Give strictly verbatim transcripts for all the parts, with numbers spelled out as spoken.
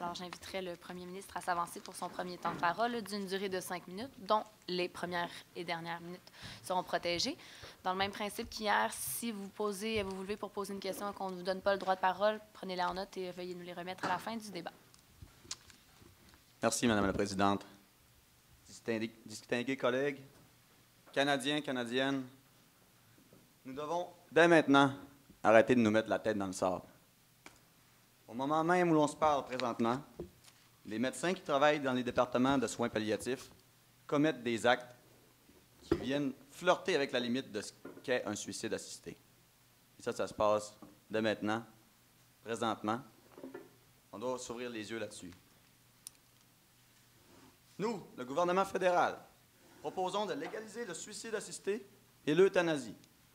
Alors, j'inviterai le premier ministre à s'avancer pour son premier temps de parole d'une durée de cinq minutes, dont les premières et dernières minutes seront protégées. Dans le même principe qu'hier, si vous posez, vous vous levez pour poser une question et qu'on ne vous donne pas le droit de parole, prenez-la en note et veuillez nous les remettre à la fin du débat. Merci, Madame la Présidente. Distingués, distingués collègues, Canadiens, Canadiennes, nous devons, dès maintenant, arrêter de nous mettre la tête dans le sable. Au moment même où l'on se parle présentement, les médecins qui travaillent dans les départements de soins palliatifs commettent des actes qui viennent flirter avec la limite de ce qu'est un suicide assisté. Et ça, ça se passe dès maintenant, présentement. On doit s'ouvrir les yeux là-dessus. Nous, le gouvernement fédéral, proposons de légaliser le suicide assisté et l'euthanasie.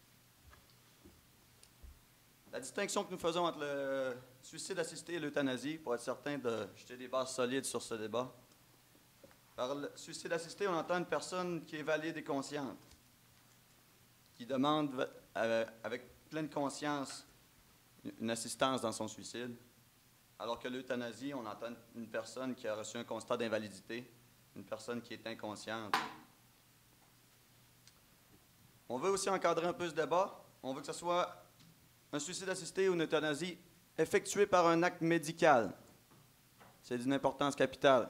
La distinction que nous faisons entre le suicide assisté et l'euthanasie, pour être certain de jeter des bases solides sur ce débat. Par le suicide assisté, on entend une personne qui est valide et consciente, qui demande euh, avec pleine conscience une assistance dans son suicide, alors que l'euthanasie, on entend une personne qui a reçu un constat d'invalidité, une personne qui est inconsciente. On veut aussi encadrer un peu ce débat. On veut que ce soit un suicide assisté ou une euthanasie effectuée par un acte médical. C'est d'une importance capitale.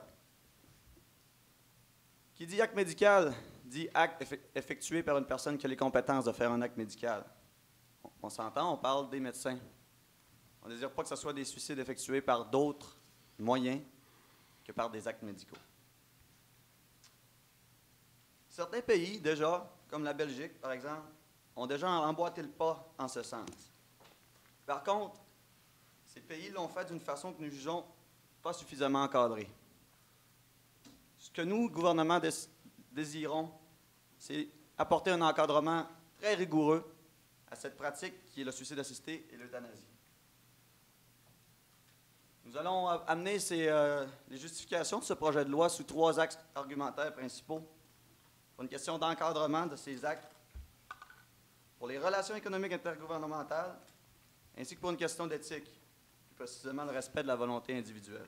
Qui dit acte médical, dit acte effectué par une personne qui a les compétences de faire un acte médical. On, on s'entend, on parle des médecins. On ne désire pas que ce soit des suicides effectués par d'autres moyens que par des actes médicaux. Certains pays, déjà, comme la Belgique, par exemple, ont déjà emboîté le pas en ce sens. Par contre, ces pays l'ont fait d'une façon que nous jugeons pas suffisamment encadrée. Ce que nous, gouvernement, dés désirons, c'est apporter un encadrement très rigoureux à cette pratique qui est le suicide assisté et l'euthanasie. Nous allons amener ces, euh, les justifications de ce projet de loi sous trois axes argumentaires principaux. Pour une question d'encadrement de ces actes, pour les relations économiques intergouvernementales, ainsi que pour une question d'éthique, plus précisément le respect de la volonté individuelle.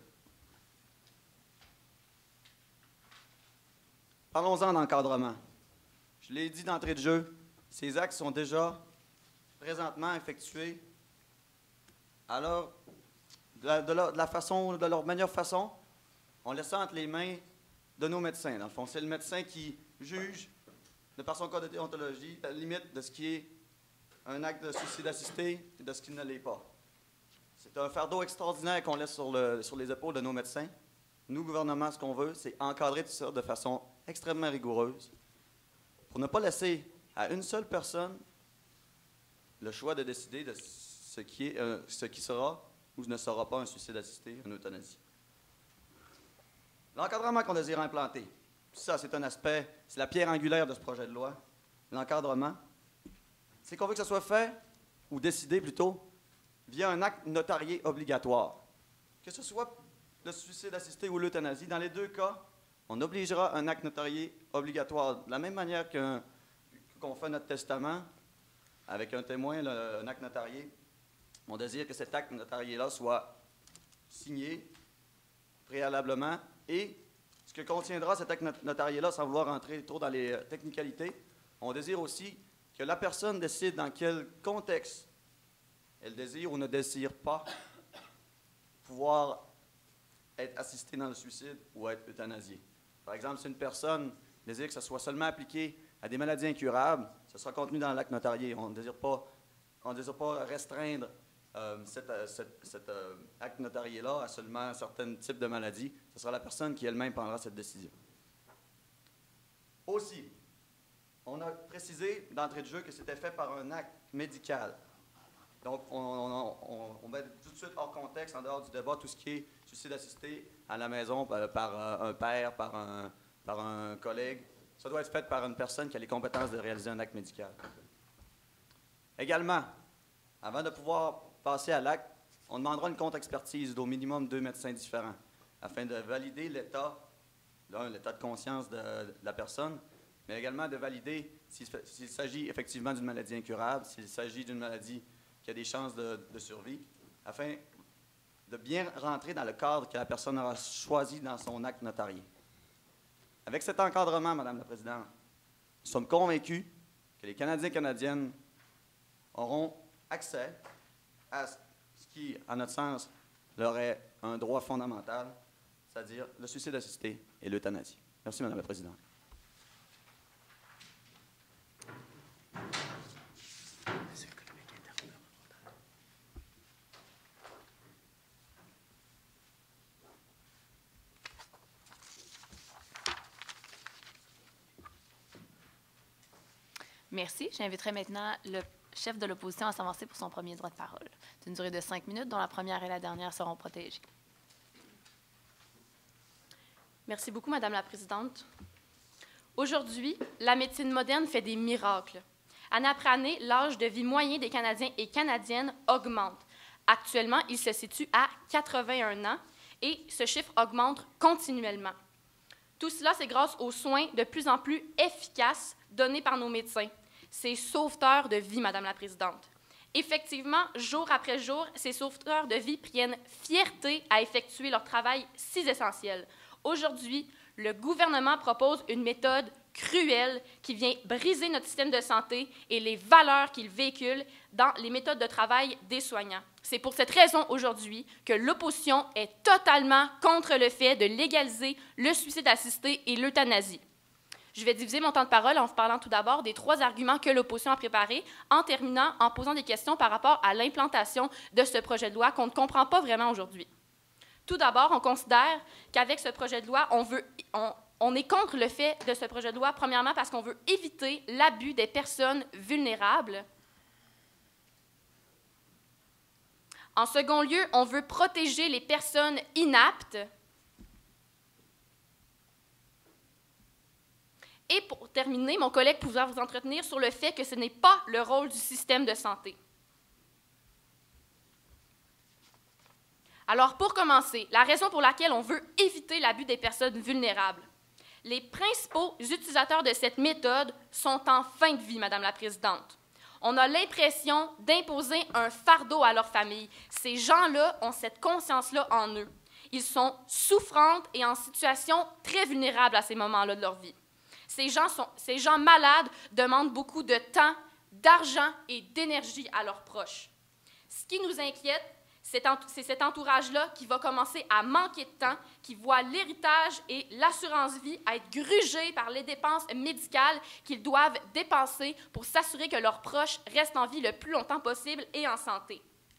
Parlons-en d'encadrement. Je l'ai dit d'entrée de jeu, ces actes sont déjà présentement effectués à leur, de, la, de, la, de, la façon, de leur meilleure façon, en laissant entre les mains de nos médecins. Dans le fond, c'est le médecin qui juge, de par son code de déontologie, la limite de ce qui est un acte de suicide assisté et de ce qui ne l'est pas. C'est un fardeau extraordinaire qu'on laisse sur, le, sur les épaules de nos médecins. Nous, gouvernement, ce qu'on veut, c'est encadrer tout ça de façon extrêmement rigoureuse pour ne pas laisser à une seule personne le choix de décider de ce qui, est, euh, ce qui sera ou ne sera pas un suicide assisté, une euthanasie. L'encadrement qu'on désire implanter, ça, c'est un aspect, c'est la pierre angulaire de ce projet de loi, l'encadrement. C'est qu'on veut que ça soit fait, ou décidé plutôt, via un acte notarié obligatoire. Que ce soit le suicide assisté ou l'euthanasie, dans les deux cas, on obligera un acte notarié obligatoire. De la même manière qu'un, qu'on fait notre testament, avec un témoin, le, un acte notarié, on désire que cet acte notarié-là soit signé préalablement et ce que contiendra cet acte notarié-là, sans vouloir entrer trop dans les technicalités, on désire aussi que la personne décide dans quel contexte elle désire ou ne désire pas pouvoir être assistée dans le suicide ou être euthanasiée. Par exemple, si une personne désire que ce soit seulement appliqué à des maladies incurables, ce sera contenu dans l'acte notarié. On ne désire pas, on ne désire pas restreindre euh, cet, cet, cet euh, acte notarié-là à seulement certains types de maladies. Ce sera la personne qui elle-même prendra cette décision. Aussi, on a précisé d'entrée de jeu que c'était fait par un acte médical. Donc, on, on, on, on met tout de suite hors contexte, en dehors du débat, tout ce qui est suicide assisté à la maison par, par un père, par un, par un collègue. Ça doit être fait par une personne qui a les compétences de réaliser un acte médical. Également, avant de pouvoir passer à l'acte, on demandera une contre-expertise d'au minimum deux médecins différents afin de valider l'état, d'un, l'état de conscience de, de la personne, mais également de valider s'il, s'il s'agit effectivement d'une maladie incurable, s'il s'agit d'une maladie qui a des chances de, de survie, afin de bien rentrer dans le cadre que la personne aura choisi dans son acte notarié. Avec cet encadrement, Madame la Présidente, nous sommes convaincus que les Canadiens et Canadiennes auront accès à ce qui, à notre sens, leur est un droit fondamental, c'est-à-dire le suicide assisté et l'euthanasie. Merci, Madame la Présidente. Merci. J'inviterai maintenant le chef de l'opposition à s'avancer pour son premier droit de parole, d'une durée de cinq minutes, dont la première et la dernière seront protégées. Merci beaucoup, Madame la Présidente. Aujourd'hui, la médecine moderne fait des miracles. Année après année, l'âge de vie moyen des Canadiens et Canadiennes augmente. Actuellement, il se situe à quatre-vingt-un ans et ce chiffre augmente continuellement. Tout cela, c'est grâce aux soins de plus en plus efficaces donnés par nos médecins. Ces sauveteurs de vie, Madame la Présidente. Effectivement, jour après jour, ces sauveteurs de vie prennent fierté à effectuer leur travail si essentiel. Aujourd'hui, le gouvernement propose une méthode cruelle qui vient briser notre système de santé et les valeurs qu'il véhicule dans les méthodes de travail des soignants. C'est pour cette raison aujourd'hui que l'opposition est totalement contre le fait de légaliser le suicide assisté et l'euthanasie. Je vais diviser mon temps de parole en vous parlant tout d'abord des trois arguments que l'opposition a préparés, en terminant en posant des questions par rapport à l'implantation de ce projet de loi qu'on ne comprend pas vraiment aujourd'hui. Tout d'abord, on considère qu'avec ce projet de loi, on, veut, on, on est contre le fait de ce projet de loi, premièrement parce qu'on veut éviter l'abus des personnes vulnérables. En second lieu, on veut protéger les personnes inaptes. Et pour terminer, mon collègue pourra vous entretenir sur le fait que ce n'est pas le rôle du système de santé. Alors, pour commencer, la raison pour laquelle on veut éviter l'abus des personnes vulnérables. Les principaux utilisateurs de cette méthode sont en fin de vie, Madame la Présidente. On a l'impression d'imposer un fardeau à leur famille. Ces gens-là ont cette conscience-là en eux. Ils sont souffrantes et en situation très vulnérable à ces moments-là de leur vie. Ces gens, sont, ces gens malades demandent beaucoup de temps, d'argent et d'énergie à leurs proches. Ce qui nous inquiète, c'est cet entourage-là qui va commencer à manquer de temps, qui voit l'héritage et l'assurance-vie être grugés par les dépenses médicales qu'ils doivent dépenser pour s'assurer que leurs proches restent en vie le plus longtemps possible et en santé.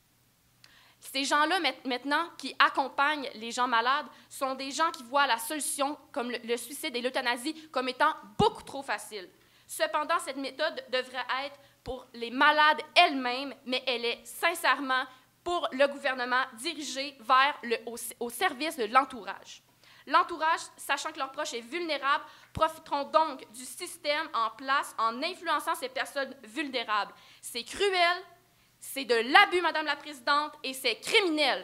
Ces gens-là, maintenant, qui accompagnent les gens malades, sont des gens qui voient la solution, comme le, le suicide et l'euthanasie, comme étant beaucoup trop facile. Cependant, cette méthode devrait être pour les malades elles-mêmes, mais elle est sincèrement pour le gouvernement dirigée vers le, au, au service de l'entourage. L'entourage, sachant que leur proche est vulnérable, profiteront donc du système en place en influençant ces personnes vulnérables. C'est cruel, c'est de l'abus, Madame la Présidente, et c'est criminel.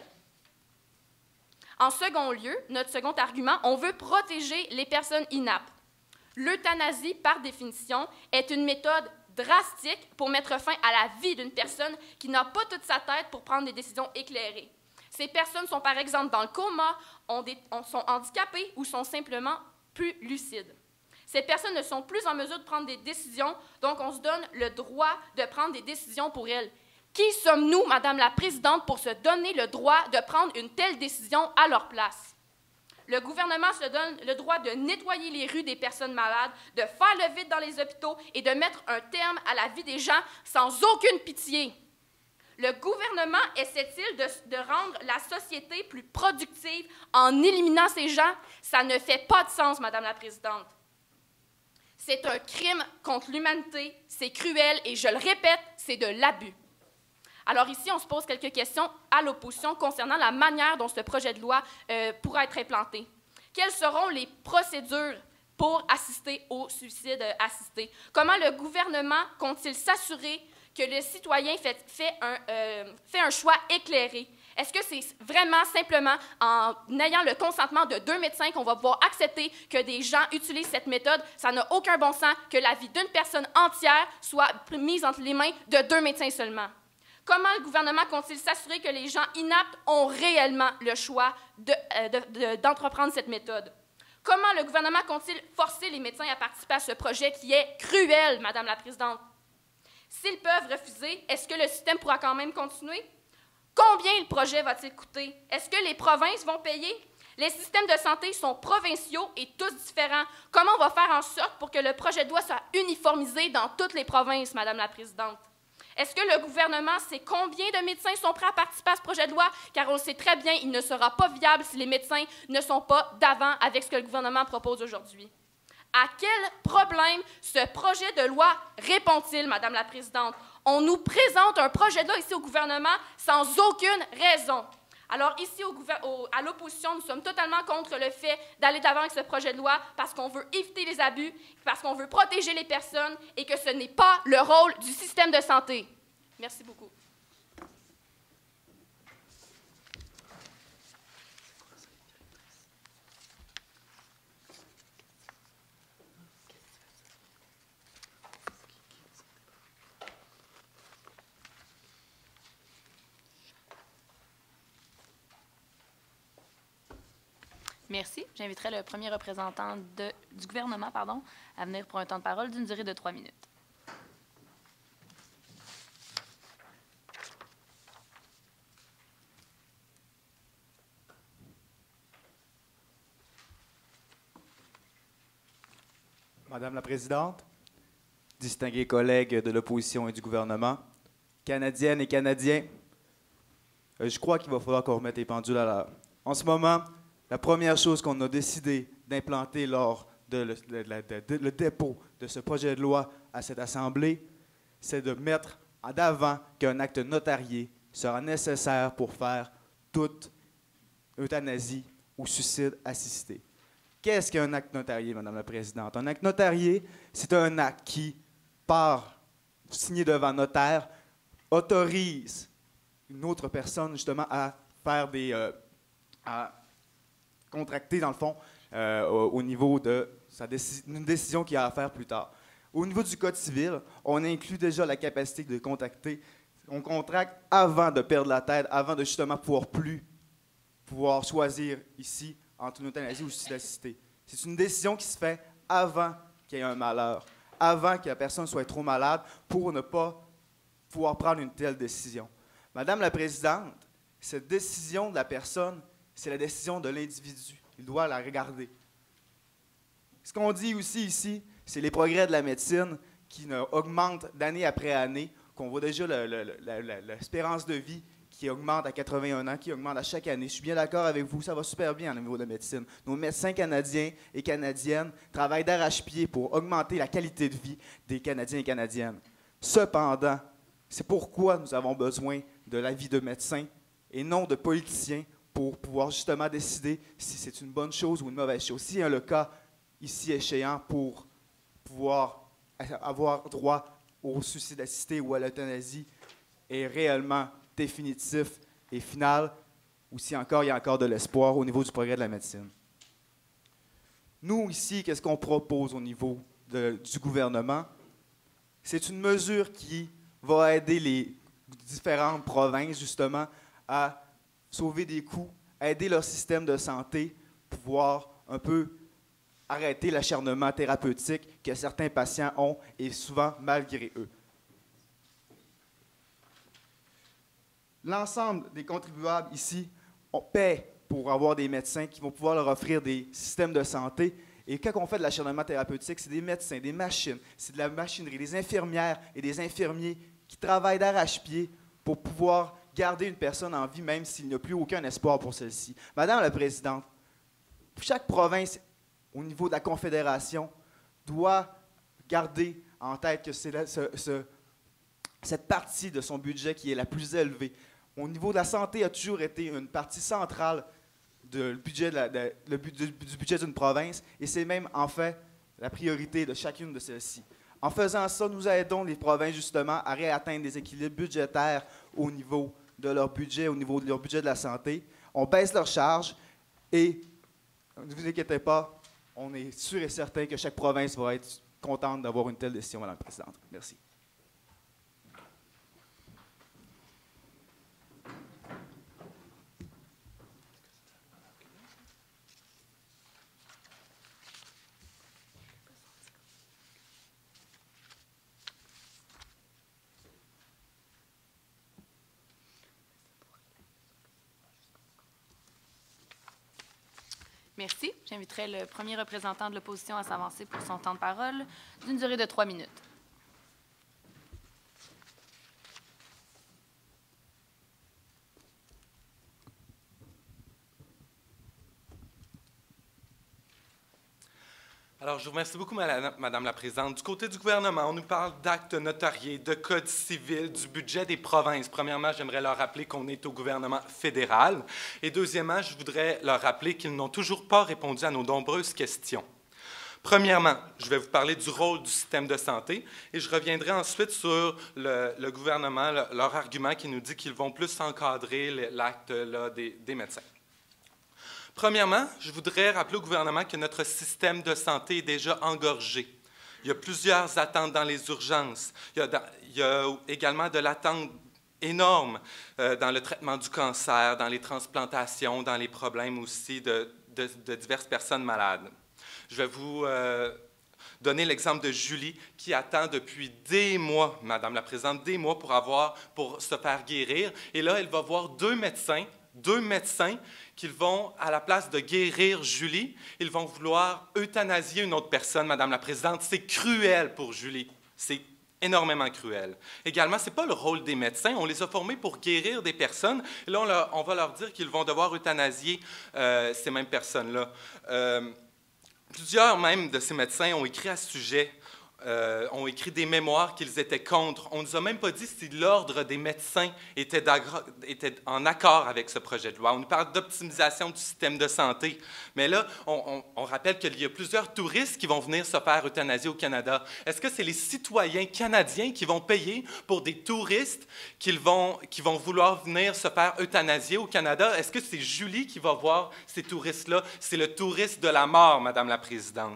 En second lieu, notre second argument, on veut protéger les personnes inaptes. L'euthanasie, par définition, est une méthode drastique pour mettre fin à la vie d'une personne qui n'a pas toute sa tête pour prendre des décisions éclairées. Ces personnes sont par exemple dans le coma, ont des, sont handicapées ou sont simplement plus lucides. Ces personnes ne sont plus en mesure de prendre des décisions, donc on se donne le droit de prendre des décisions pour elles. Qui sommes-nous, Madame la Présidente, pour se donner le droit de prendre une telle décision à leur place? Le gouvernement se donne le droit de nettoyer les rues des personnes malades, de faire le vide dans les hôpitaux et de mettre un terme à la vie des gens sans aucune pitié. Le gouvernement essaie-t-il de, de rendre la société plus productive en éliminant ces gens? Ça ne fait pas de sens, Madame la Présidente. C'est un crime contre l'humanité, c'est cruel et, je le répète, c'est de l'abus. Alors ici, on se pose quelques questions à l'opposition concernant la manière dont ce projet de loi euh, pourra être implanté. Quelles seront les procédures pour assister au suicide assisté? Comment le gouvernement compte-t-il s'assurer que le citoyen fait, fait, un, euh, fait un choix éclairé? Est-ce que c'est vraiment simplement en ayant le consentement de deux médecins qu'on va pouvoir accepter que des gens utilisent cette méthode? Ça n'a aucun bon sens que la vie d'une personne entière soit mise entre les mains de deux médecins seulement. Comment le gouvernement compte-t-il s'assurer que les gens inaptes ont réellement le choix de, euh, de, de, d'entreprendre cette méthode? Comment le gouvernement compte-t-il forcer les médecins à participer à ce projet qui est cruel, Madame la Présidente? S'ils peuvent refuser, est-ce que le système pourra quand même continuer? Combien le projet va-t-il coûter? Est-ce que les provinces vont payer? Les systèmes de santé sont provinciaux et tous différents. Comment on va faire en sorte pour que le projet de loi soit uniformisé dans toutes les provinces, Madame la Présidente? Est-ce que le gouvernement sait combien de médecins sont prêts à participer à ce projet de loi? Car on le sait très bien, il ne sera pas viable si les médecins ne sont pas d'avant avec ce que le gouvernement propose aujourd'hui. À quel problème ce projet de loi répond-il, Madame la Présidente? On nous présente un projet de loi ici au gouvernement sans aucune raison. Alors ici, au au, à l'opposition, nous sommes totalement contre le fait d'aller d'avant avec ce projet de loi parce qu'on veut éviter les abus, parce qu'on veut protéger les personnes et que ce n'est pas le rôle du système de santé. Merci beaucoup. Merci. J'inviterai le premier représentant de, du gouvernement pardon, à venir pour un temps de parole d'une durée de trois minutes. Madame la Présidente, distingués collègues de l'opposition et du gouvernement, Canadiennes et Canadiens, euh, je crois qu'il va falloir qu'on remette les pendules à l'heure. En ce moment, la première chose qu'on a décidé d'implanter lors de le, de, de, de, le dépôt de ce projet de loi à cette Assemblée, c'est de mettre en avant qu'un acte notarié sera nécessaire pour faire toute euthanasie ou suicide assisté. Qu'est-ce qu'un acte notarié, Madame la Présidente? Un acte notarié, c'est un acte qui, par signé devant notaire, autorise une autre personne justement à faire des... Euh, à contracter, dans le fond, euh, au, au niveau de sa déci- une décision qu'il a à faire plus tard. Au niveau du Code civil, on inclut déjà la capacité de contracter. On contracte avant de perdre la tête, avant de justement pouvoir plus pouvoir choisir ici entre une euthanasie ou suicide assisté. C'est une décision qui se fait avant qu'il y ait un malheur, avant que la personne soit trop malade pour ne pas pouvoir prendre une telle décision. Madame la Présidente, cette décision de la personne, c'est la décision de l'individu. Il doit la regarder. Ce qu'on dit aussi ici, c'est les progrès de la médecine qui augmentent d'année après année, qu'on voit déjà le, le, le, l'espérance de vie qui augmente à quatre-vingt-un ans, qui augmente à chaque année. Je suis bien d'accord avec vous, ça va super bien au niveau de la médecine. Nos médecins canadiens et canadiennes travaillent d'arrache-pied pour augmenter la qualité de vie des Canadiens et Canadiennes. Cependant, c'est pourquoi nous avons besoin de l'avis de médecins et non de politiciens pour pouvoir justement décider si c'est une bonne chose ou une mauvaise chose. S'il y a le cas ici échéant pour pouvoir avoir droit au suicide assisté ou à l'euthanasie est réellement définitif et final, ou si encore il y a encore de l'espoir au niveau du progrès de la médecine. Nous, ici, qu'est-ce qu'on propose au niveau de, du gouvernement? C'est une mesure qui va aider les différentes provinces, justement, à sauver des coûts, aider leur système de santé, pouvoir un peu arrêter l'acharnement thérapeutique que certains patients ont, et souvent malgré eux. L'ensemble des contribuables ici on paie pour avoir des médecins qui vont pouvoir leur offrir des systèmes de santé. Et quand on fait de l'acharnement thérapeutique, c'est des médecins, des machines, c'est de la machinerie, des infirmières et des infirmiers qui travaillent d'arrache-pied pour pouvoir garder une personne en vie, même s'il n'y a plus aucun espoir pour celle-ci. Madame la Présidente, chaque province, au niveau de la Confédération, doit garder en tête que c'est la, ce, ce, cette partie de son budget qui est la plus élevée. Au niveau de la santé, a toujours été une partie centrale de, budget de la, de, de, du, du budget d'une province, et c'est même, en fait, la priorité de chacune de celles-ci. En faisant ça, nous aidons les provinces, justement, à réatteindre des équilibres budgétaires au niveau de leur budget, au niveau de leur budget de la santé. On baisse leurs charges et, ne vous inquiétez pas, on est sûr et certain que chaque province va être contente d'avoir une telle décision, Madame la Présidente. Merci. Merci. J'inviterai le premier représentant de l'opposition à s'avancer pour son temps de parole d'une durée de trois minutes. Alors, je vous remercie beaucoup, Madame la Présidente. Du côté du gouvernement, on nous parle d'actes notariés, de code civil, du budget des provinces. Premièrement, j'aimerais leur rappeler qu'on est au gouvernement fédéral. Et deuxièmement, je voudrais leur rappeler qu'ils n'ont toujours pas répondu à nos nombreuses questions. Premièrement, je vais vous parler du rôle du système de santé et je reviendrai ensuite sur le, le gouvernement, le, leur argument qui nous dit qu'ils vont plus encadrer l'acte des, des médecins. Premièrement, je voudrais rappeler au gouvernement que notre système de santé est déjà engorgé. Il y a plusieurs attentes dans les urgences. Il y a, dans, il y a également de l'attente énorme euh, dans le traitement du cancer, dans les transplantations, dans les problèmes aussi de, de, de diverses personnes malades. Je vais vous euh, donner l'exemple de Julie qui attend depuis des mois, Madame la Présidente, des mois pour, avoir, pour se faire guérir. Et là, elle va voir deux médecins, deux médecins qu'ils vont, à la place de guérir Julie, ils vont vouloir euthanasier une autre personne, Madame la Présidente. C'est cruel pour Julie. C'est énormément cruel. Également, ce n'est pas le rôle des médecins. On les a formés pour guérir des personnes. Et là, on, leur, on va leur dire qu'ils vont devoir euthanasier euh, ces mêmes personnes-là. Euh, plusieurs même de ces médecins ont écrit à ce sujet. Euh, ont écrit des mémoires qu'ils étaient contre. On ne nous a même pas dit si l'Ordre des médecins était, était en accord avec ce projet de loi. On nous parle d'optimisation du système de santé. Mais là, on, on, on rappelle qu'il y a plusieurs touristes qui vont venir se faire euthanasier au Canada. Est-ce que c'est les citoyens canadiens qui vont payer pour des touristes qui vont, qui vont vouloir venir se faire euthanasier au Canada? Est-ce que c'est Julie qui va voir ces touristes-là? C'est le touriste de la mort, Madame la Présidente.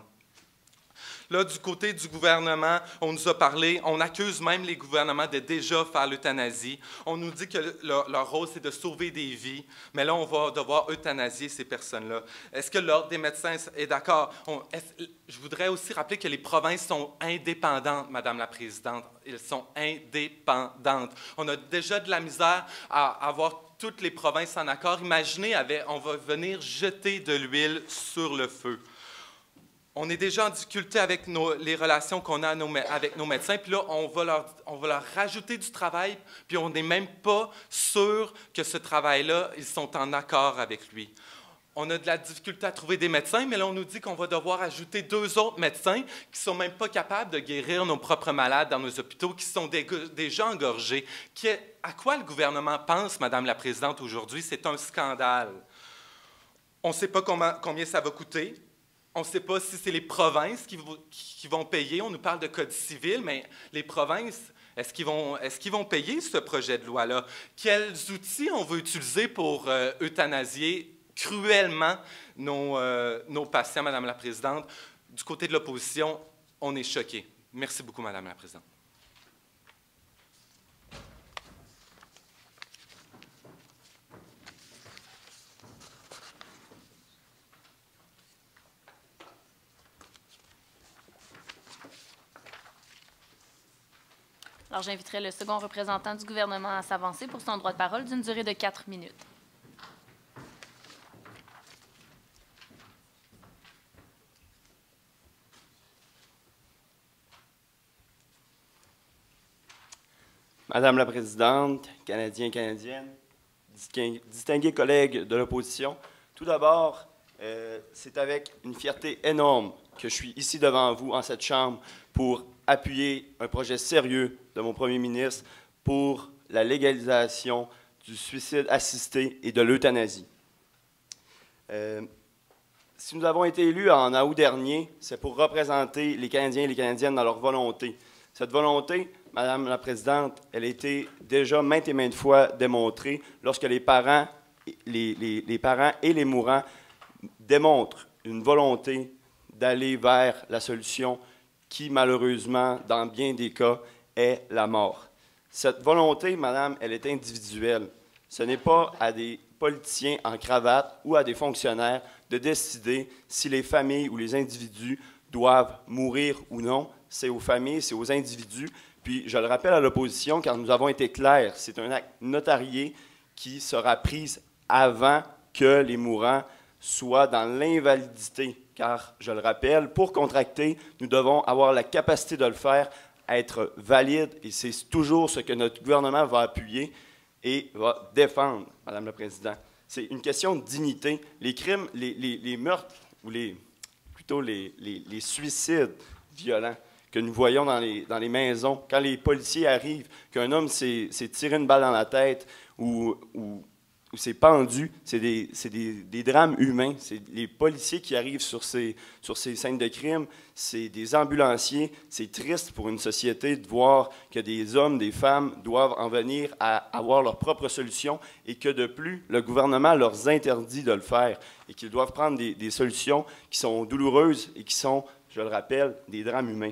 Là, du côté du gouvernement, on nous a parlé, on accuse même les gouvernements de déjà faire l'euthanasie. On nous dit que leur, leur rôle, c'est de sauver des vies, mais là, on va devoir euthanasier ces personnes-là. Est-ce que l'Ordre des médecins est d'accord? Je voudrais aussi rappeler que les provinces sont indépendantes, Madame la Présidente. Elles sont indépendantes. On a déjà de la misère à avoir toutes les provinces en accord. Imaginez, on va venir jeter de l'huile sur le feu. On est déjà en difficulté avec nos, les relations qu'on a nos, avec nos médecins, puis là, on va, leur, on va leur rajouter du travail, puis on n'est même pas sûr que ce travail-là, ils sont en accord avec lui. On a de la difficulté à trouver des médecins, mais là, on nous dit qu'on va devoir ajouter deux autres médecins qui ne sont même pas capables de guérir nos propres malades dans nos hôpitaux, qui sont déjà engorgés. Qui est, à quoi le gouvernement pense, Madame la Présidente, aujourd'hui? C'est un scandale. On ne sait pas combien, combien ça va coûter. On ne sait pas si c'est les provinces qui, qui vont payer. On nous parle de code civil, mais les provinces, est-ce qu'ils vont, est-ce qu'ils vont payer ce projet de loi-là? Quels outils on veut utiliser pour euh, euthanasier cruellement nos, euh, nos patients, Madame la Présidente? Du côté de l'opposition, on est choqués. Merci beaucoup, Madame la Présidente. Alors, j'inviterai le second représentant du gouvernement à s'avancer pour son droit de parole d'une durée de quatre minutes. Madame la Présidente, Canadiens, Canadiennes, distingués collègues de l'opposition, tout d'abord, euh, c'est avec une fierté énorme que je suis ici devant vous, en cette Chambre, pour appuyer un projet sérieux de mon premier ministre pour la légalisation du suicide assisté et de l'euthanasie. Euh, si nous avons été élus en août dernier, c'est pour représenter les Canadiens et les Canadiennes dans leur volonté. Cette volonté, Madame la Présidente, elle a été déjà maintes et maintes fois démontrée lorsque les parents, les, les, les parents et les mourants démontrent une volonté d'aller vers la solution qui, malheureusement, dans bien des cas, est la mort. Cette volonté, Madame, elle est individuelle. Ce n'est pas à des politiciens en cravate ou à des fonctionnaires de décider si les familles ou les individus doivent mourir ou non. C'est aux familles, c'est aux individus. Puis, je le rappelle à l'opposition, car nous avons été clairs, c'est un acte notarié qui sera pris avant que les mourants soit dans l'invalidité, car, je le rappelle, pour contracter, nous devons avoir la capacité de le faire, être valide, et c'est toujours ce que notre gouvernement va appuyer et va défendre, Madame la Présidente. C'est une question de dignité. Les crimes, les, les, les meurtres, ou les, plutôt les, les, les suicides violents que nous voyons dans les, dans les maisons, quand les policiers arrivent, qu'un homme s'est tiré une balle dans la tête ou, ou, ou s'est pendu, c'est des, des, des drames humains. C'est les policiers qui arrivent sur ces, sur ces scènes de crime, c'est des ambulanciers. C'est triste pour une société de voir que des hommes, des femmes doivent en venir à avoir leur propre solution et que de plus, le gouvernement leur interdit de le faire et qu'ils doivent prendre des, des solutions qui sont douloureuses et qui sont, je le rappelle, des drames humains.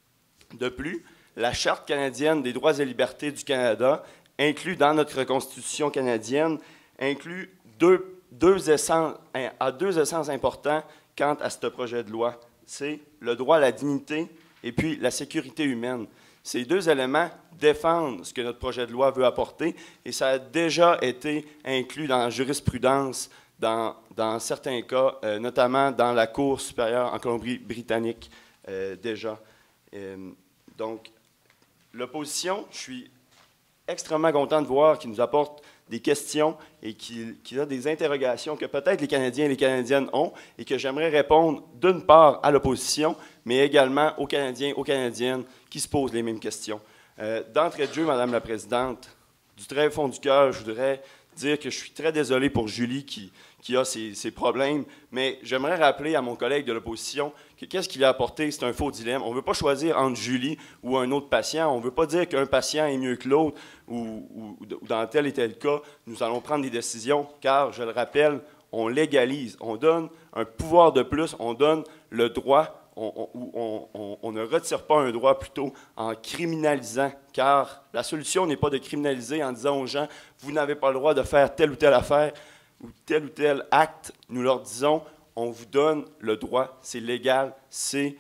De plus, la Charte canadienne des droits et libertés du Canada inclut dans notre Constitution canadienne inclut deux, deux essences, à deux essences importants quant à ce projet de loi. C'est le droit à la dignité et puis la sécurité humaine. Ces deux éléments défendent ce que notre projet de loi veut apporter et ça a déjà été inclus dans la jurisprudence dans, dans certains cas, euh, notamment dans la Cour supérieure en Colombie-Britannique euh, déjà. Euh, donc, l'opposition, je suis extrêmement content de voir qu'il nous apporte des questions et qu'il qu'il a des interrogations que peut-être les Canadiens et les Canadiennes ont et que j'aimerais répondre d'une part à l'opposition, mais également aux Canadiens et aux Canadiennes qui se posent les mêmes questions. Euh, D'entrée de jeu, Madame la Présidente, du très fond du cœur, je voudrais dire que je suis très désolé pour Julie qui, qui a ses, ses problèmes, mais j'aimerais rappeler à mon collègue de l'opposition que qu'est-ce qu'il a apporté, c'est un faux dilemme. On ne veut pas choisir entre Julie ou un autre patient. On ne veut pas dire qu'un patient est mieux que l'autre ou, ou, ou dans tel et tel cas, nous allons prendre des décisions, car, je le rappelle, on légalise, on donne un pouvoir de plus, on donne le droit, on, on, on, on ne retire pas un droit plutôt en criminalisant, car la solution n'est pas de criminaliser en disant aux gens, vous n'avez pas le droit de faire telle ou telle affaire, ou tel ou tel acte, nous leur disons, on vous donne le droit, c'est légal, c'est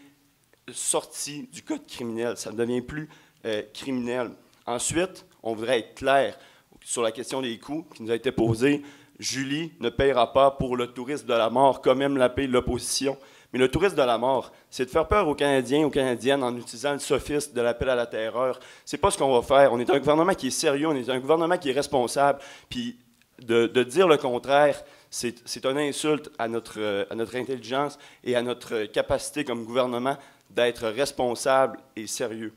sorti du code criminel, ça ne devient plus euh, criminel. Ensuite, on voudrait être clair sur la question des coûts qui nous a été posée. Julie ne paiera pas pour le tourisme de la mort, comme même l'a payé l'opposition. Mais le tourisme de la mort, c'est de faire peur aux Canadiens et aux Canadiennes en utilisant le sophisme de l'appel à la terreur. C'est pas ce qu'on va faire. On est un gouvernement qui est sérieux, on est un gouvernement qui est responsable, puis De, de dire le contraire, c'est une insulte à notre, à notre intelligence et à notre capacité comme gouvernement d'être responsable et sérieux.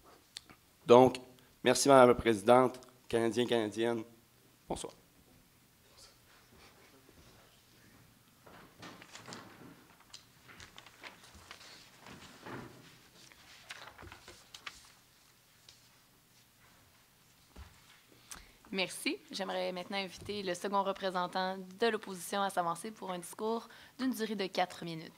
Donc, merci Madame la Présidente, Canadiens, Canadiennes, bonsoir. Merci. J'aimerais maintenant inviter le second représentant de l'opposition à s'avancer pour un discours d'une durée de quatre minutes.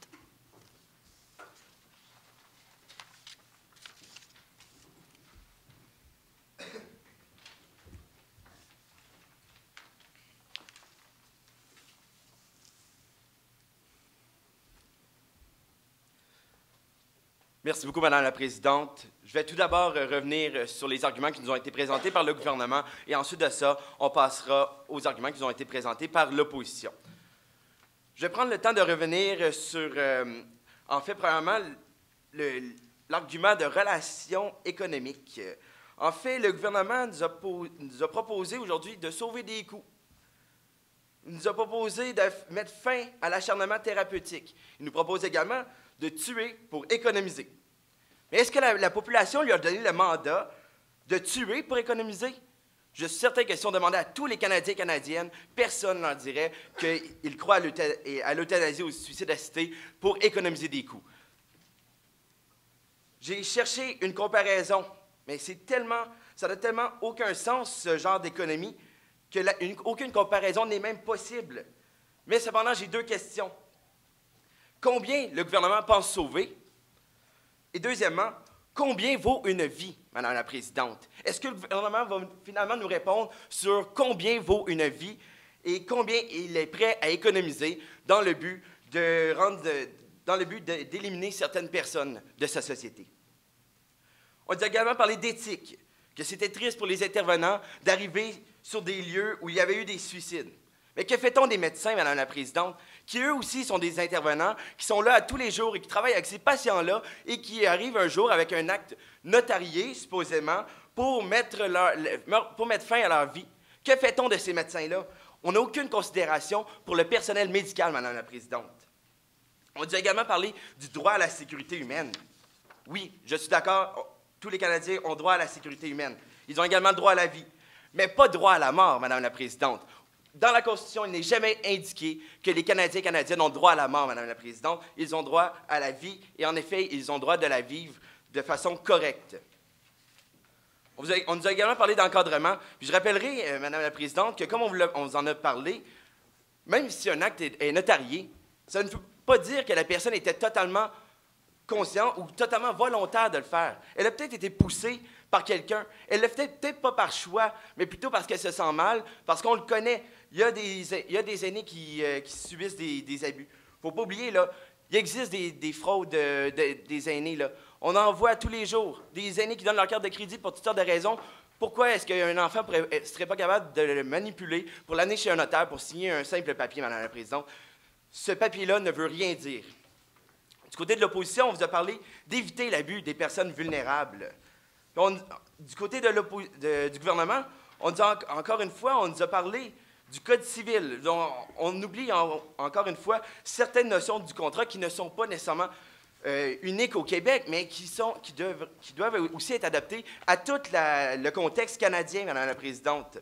Merci beaucoup, Madame la Présidente. Je vais tout d'abord revenir sur les arguments qui nous ont été présentés par le gouvernement et ensuite de ça, on passera aux arguments qui nous ont été présentés par l'opposition. Je vais prendre le temps de revenir sur, euh, en fait, premièrement, l'argument de relations économiques. En fait, le gouvernement nous a, nous a proposé aujourd'hui de sauver des coûts. Il nous a proposé de mettre fin à l'acharnement thérapeutique. Il nous propose également de tuer pour économiser. Mais est-ce que la, la population lui a donné le mandat de tuer pour économiser? Je suis certain que si on demandait à tous les Canadiens et Canadiennes, personne n'en dirait qu'ils croient à l'euthanasie ou au suicide assisté pour économiser des coûts. J'ai cherché une comparaison, mais c'est tellement, ça n'a tellement aucun sens, ce genre d'économie, que la, une, aucune comparaison n'est même possible. Mais cependant, j'ai deux questions. Combien le gouvernement pense sauver? Et deuxièmement, combien vaut une vie, Madame la Présidente? Est-ce que le gouvernement va finalement nous répondre sur combien vaut une vie et combien il est prêt à économiser dans le but de rendre, dans le but d'éliminer certaines personnes de sa société? On a également parlé d'éthique, que c'était triste pour les intervenants d'arriver sur des lieux où il y avait eu des suicides. Mais que fait-on des médecins, Madame la Présidente, qui eux aussi sont des intervenants, qui sont là à tous les jours et qui travaillent avec ces patients-là et qui arrivent un jour avec un acte notarié, supposément, pour mettre, leur, pour mettre fin à leur vie. Que fait-on de ces médecins-là? On n'a aucune considération pour le personnel médical, Madame la Présidente. On a également parlé du droit à la sécurité humaine. Oui, je suis d'accord, tous les Canadiens ont droit à la sécurité humaine. Ils ont également le droit à la vie, mais pas droit à la mort, Madame la Présidente. Dans la Constitution, il n'est jamais indiqué que les Canadiens et Canadiennes ont droit à la mort, Madame la Présidente. Ils ont droit à la vie, et en effet, ils ont droit de la vivre de façon correcte. On, vous a, on nous a également parlé d'encadrement. Puis je rappellerai, euh, Madame la Présidente, que comme on vous, on vous en a parlé, même si un acte est, est notarié, ça ne veut pas dire que la personne était totalement consciente ou totalement volontaire de le faire. Elle a peut-être été poussée par quelqu'un. Elle ne le fait peut-être pas par choix, mais plutôt parce qu'elle se sent mal, parce qu'on le connaît. Il y a des, il y a des aînés qui, euh, qui subissent des, des abus. Il ne faut pas oublier, là, il existe des, des fraudes euh, de, des aînés. Là. On en voit tous les jours. Des aînés qui donnent leur carte de crédit pour toutes sortes de raisons. Pourquoi est-ce qu'un enfant ne serait pas capable de le manipuler pour l'amener chez un notaire pour signer un simple papier, Madame la Présidente? Ce papier-là ne veut rien dire. Du côté de l'opposition, on vous a parlé d'éviter l'abus des personnes vulnérables. On, du côté de de, du gouvernement, on nous a, encore une fois, on nous a parlé du Code civil. On, on oublie en, encore une fois certaines notions du contrat qui ne sont pas nécessairement euh, uniques au Québec, mais qui, sont, qui, doivent, qui doivent aussi être adaptées à tout la, le contexte canadien, Madame la Présidente.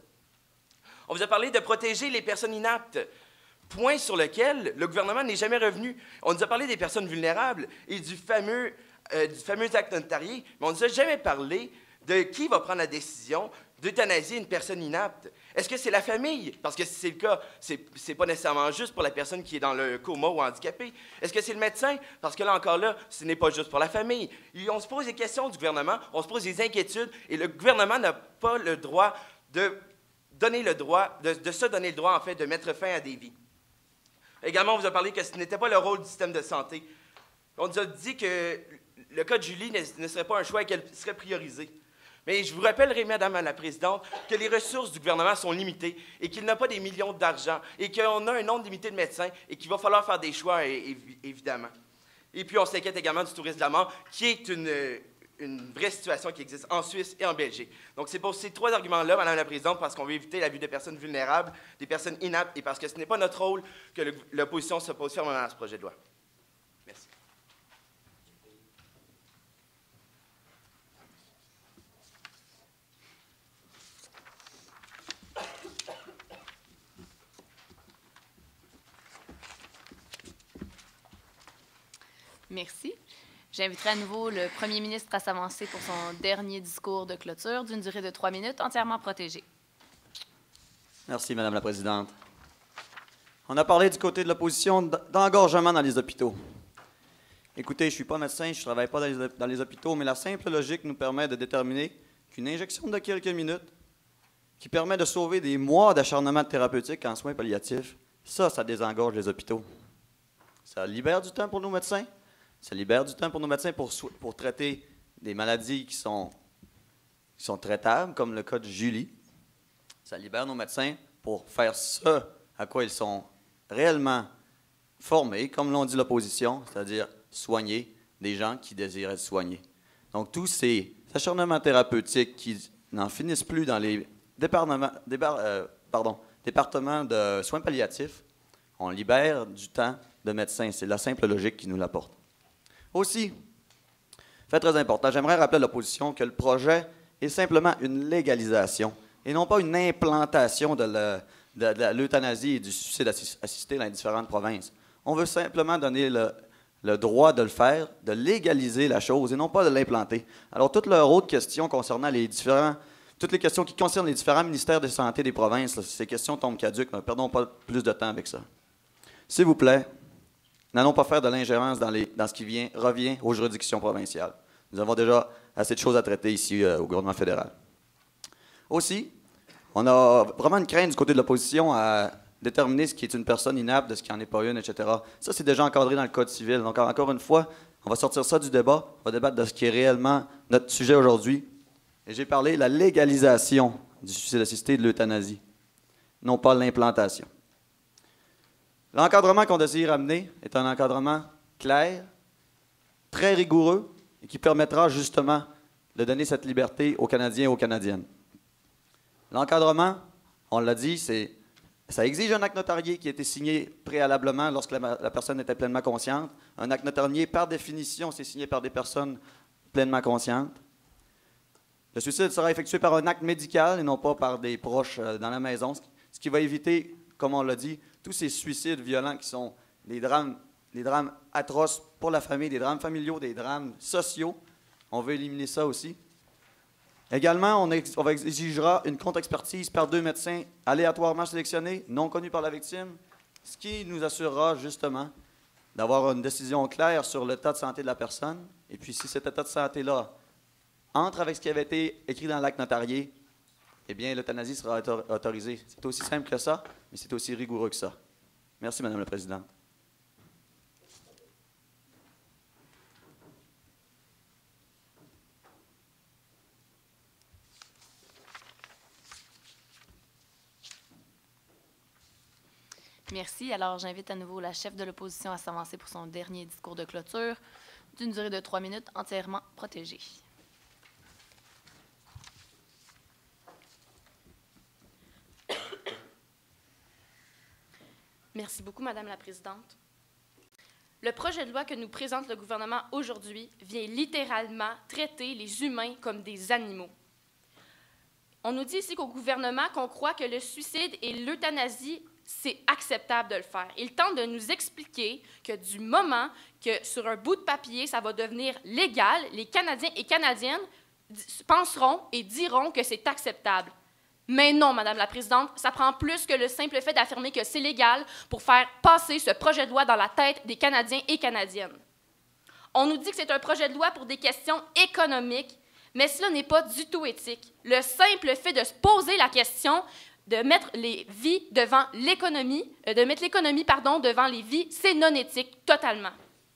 On vous a parlé de protéger les personnes inaptes. Point sur lequel le gouvernement n'est jamais revenu. On nous a parlé des personnes vulnérables et du fameux, euh, du fameux acte notarié, mais on ne nous a jamais parlé de qui va prendre la décision d'euthanasier une personne inapte. Est-ce que c'est la famille? Parce que si c'est le cas, c'est, c'est pas nécessairement juste pour la personne qui est dans le coma ou handicapée. Est-ce que c'est le médecin? Parce que là encore là, ce n'est pas juste pour la famille. Et on se pose des questions du gouvernement, on se pose des inquiétudes, et le gouvernement n'a pas le droit de donner le droit, de, de se donner le droit, en fait, de mettre fin à des vies. Également, on vous a parlé que ce n'était pas le rôle du système de santé. On nous a dit que le cas de Julie ne, ne serait pas un choix et qu'elle serait priorisée. Mais je vous rappellerai, Madame la Présidente, que les ressources du gouvernement sont limitées et qu'il n'a pas des millions d'argent et qu'on a un nombre limité de médecins et qu'il va falloir faire des choix, évidemment. Et puis, on s'inquiète également du tourisme de la mort, qui est une, une vraie situation qui existe en Suisse et en Belgique. Donc, c'est pour ces trois arguments-là, Madame la Présidente, parce qu'on veut éviter la vue des personnes vulnérables, des personnes inaptes, et parce que ce n'est pas notre rôle que le, l'opposition s'oppose fermement à ce projet de loi. Merci. Merci. J'inviterai à nouveau le premier ministre à s'avancer pour son dernier discours de clôture d'une durée de trois minutes, entièrement protégé. Merci, Madame la Présidente. On a parlé du côté de l'opposition d'engorgement dans les hôpitaux. Écoutez, je ne suis pas médecin, je ne travaille pas dans les, dans les hôpitaux, mais la simple logique nous permet de déterminer qu'une injection de quelques minutes qui permet de sauver des mois d'acharnement thérapeutique en soins palliatifs, ça, ça désengorge les hôpitaux. Ça libère du temps pour nos médecins. Ça libère du temps pour nos médecins pour, pour traiter des maladies qui sont, qui sont traitables, comme le cas de Julie. Ça libère nos médecins pour faire ce à quoi ils sont réellement formés, comme l'ont dit l'opposition, c'est-à-dire soigner des gens qui désirent être soignés. Donc, tous ces acharnements thérapeutiques qui n'en finissent plus dans les départements, départ, euh, pardon, départements de soins palliatifs, on libère du temps de médecins. C'est la simple logique qui nous l'apporte. Aussi, fait très important, j'aimerais rappeler à l'opposition que le projet est simplement une légalisation et non pas une implantation de, la, de, de l'euthanasie et du suicide assisté dans les différentes provinces. On veut simplement donner le, le droit de le faire, de légaliser la chose et non pas de l'implanter. Alors, toutes leurs autres questions concernant les différents, toutes les questions qui concernent les différents ministères de santé des provinces, là, ces questions tombent caduques, ne perdons pas plus de temps avec ça. S'il vous plaît, n'allons pas faire de l'ingérence dans, les, dans ce qui vient, revient aux juridictions provinciales. Nous avons déjà assez de choses à traiter ici euh, au gouvernement fédéral. Aussi, on a vraiment une crainte du côté de l'opposition à déterminer ce qui est une personne inapte, de ce qui n'en est pas une, et cetera. Ça, c'est déjà encadré dans le Code civil. Donc, encore une fois, on va sortir ça du débat, on va débattre de ce qui est réellement notre sujet aujourd'hui. Et j'ai parlé de la légalisation du suicide assisté et de l'euthanasie, non pas l'implantation. L'encadrement qu'on désire amener est un encadrement clair, très rigoureux et qui permettra justement de donner cette liberté aux Canadiens et aux Canadiennes. L'encadrement, on l'a dit, c'est, ça exige un acte notarié qui a été signé préalablement lorsque la, la personne était pleinement consciente. Un acte notarié, par définition, c'est signé par des personnes pleinement conscientes. Le suicide sera effectué par un acte médical et non pas par des proches euh, dans la maison, ce qui va éviter, comme on l'a dit, tous ces suicides violents qui sont des drames, des drames atroces pour la famille, des drames familiaux, des drames sociaux. On veut éliminer ça aussi. Également, on, ex, on exigera une contre-expertise par deux médecins aléatoirement sélectionnés, non connus par la victime, ce qui nous assurera justement d'avoir une décision claire sur l'état de santé de la personne. Et puis, si cet état de santé-là entre avec ce qui avait été écrit dans l'acte notarié, eh bien, l'euthanasie sera autor autorisée. C'est aussi simple que ça, mais c'est aussi rigoureux que ça. Merci, Madame la Présidente. Merci. Alors, j'invite à nouveau la chef de l'opposition à s'avancer pour son dernier discours de clôture d'une durée de trois minutes, entièrement protégée. Merci beaucoup, Madame la Présidente. Le projet de loi que nous présente le gouvernement aujourd'hui vient littéralement traiter les humains comme des animaux. On nous dit ici qu'au gouvernement qu'on croit que le suicide et l'euthanasie, c'est acceptable de le faire. Il tente de nous expliquer que du moment que sur un bout de papier, ça va devenir légal, les Canadiens et Canadiennes penseront et diront que c'est acceptable. Mais non, Madame la Présidente, ça prend plus que le simple fait d'affirmer que c'est légal pour faire passer ce projet de loi dans la tête des Canadiens et Canadiennes. On nous dit que c'est un projet de loi pour des questions économiques, mais cela n'est pas du tout éthique. Le simple fait de se poser la question de mettre les vies devant l'économie, euh, de mettre l'économie, pardon, devant les vies, c'est non éthique, totalement.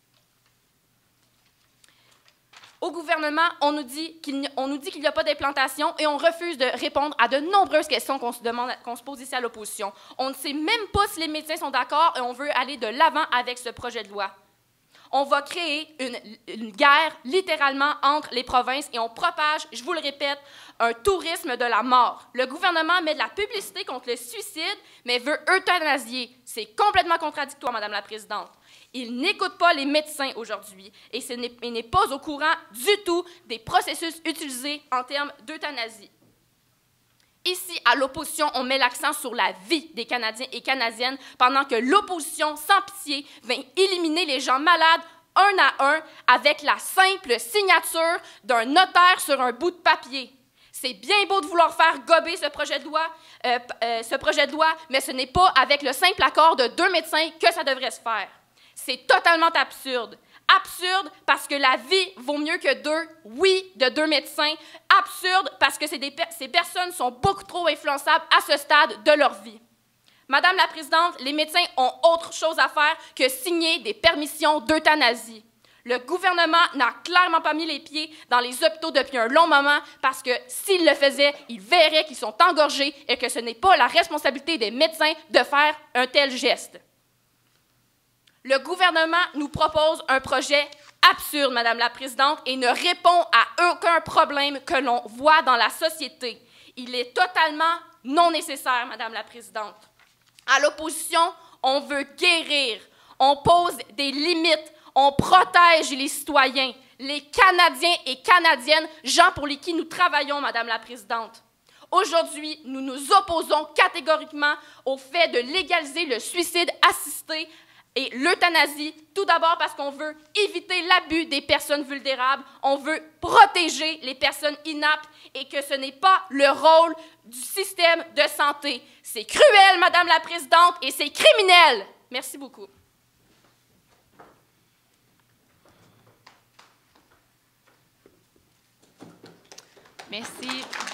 Au gouvernement, on nous dit qu'il n'y a pas d'implantation et on refuse de répondre à de nombreuses questions qu'on se, demande, qu'on se pose ici à l'opposition. On ne sait même pas si les médecins sont d'accord et on veut aller de l'avant avec ce projet de loi. On va créer une, une guerre, littéralement, entre les provinces et on propage, je vous le répète, un tourisme de la mort. Le gouvernement met de la publicité contre le suicide, mais veut euthanasier. C'est complètement contradictoire, Madame la Présidente. Il n'écoute pas les médecins aujourd'hui et il n'est pas au courant du tout des processus utilisés en termes d'euthanasie. Ici, à l'opposition, on met l'accent sur la vie des Canadiens et Canadiennes pendant que l'opposition, sans pitié, vient éliminer les gens malades un à un avec la simple signature d'un notaire sur un bout de papier. C'est bien beau de vouloir faire gober ce projet de loi, euh, euh, ce projet de loi, mais ce n'est pas avec le simple accord de deux médecins que ça devrait se faire. C'est totalement absurde. Absurde parce que la vie vaut mieux que deux, oui, de deux médecins. Absurde parce que ces, des, ces personnes sont beaucoup trop influençables à ce stade de leur vie. Madame la Présidente, les médecins ont autre chose à faire que signer des permissions d'euthanasie. Le gouvernement n'a clairement pas mis les pieds dans les hôpitaux depuis un long moment parce que s'il le faisait, il verrait qu'ils sont engorgés et que ce n'est pas la responsabilité des médecins de faire un tel geste. Le gouvernement nous propose un projet absurde, Madame la Présidente, et ne répond à aucun problème que l'on voit dans la société. Il est totalement non nécessaire, Madame la Présidente. À l'opposition, on veut guérir, on pose des limites, on protège les citoyens, les Canadiens et Canadiennes, gens pour lesquels nous travaillons, Madame la Présidente. Aujourd'hui, nous nous opposons catégoriquement au fait de légaliser le suicide assisté et l'euthanasie, tout d'abord parce qu'on veut éviter l'abus des personnes vulnérables, on veut protéger les personnes inaptes et que ce n'est pas le rôle du système de santé. C'est cruel, Madame la Présidente, et c'est criminel. Merci beaucoup. Merci.